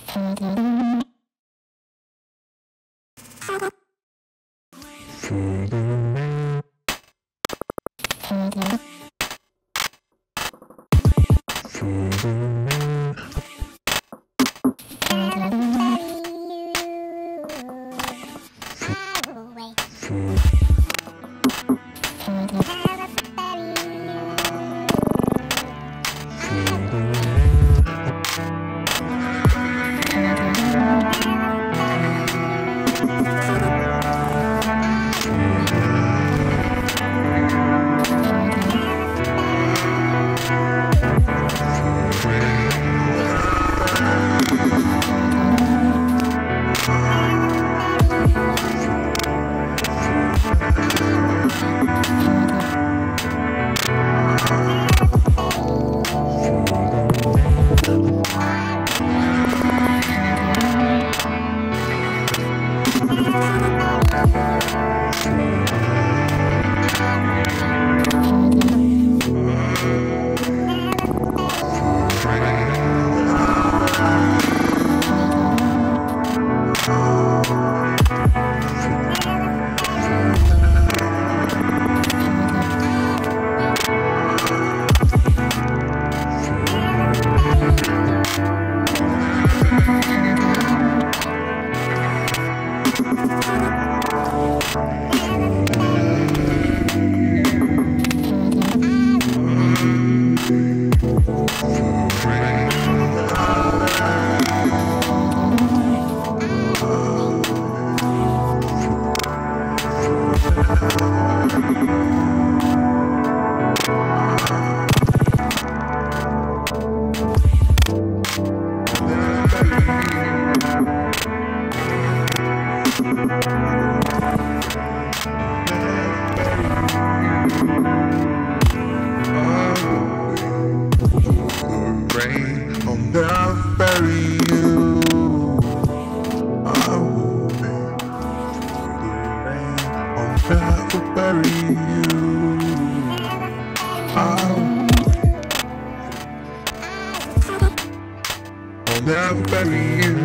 Never bury you.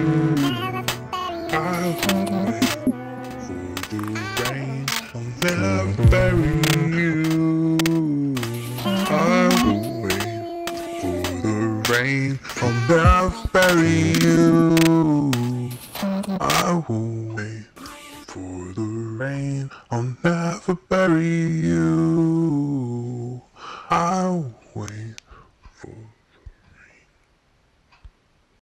I'll wait for the rain. I'll never bury you. I'll wait for the rain. I'll never bury you. I will wait for the rain. I'll never bury you. I'll wait.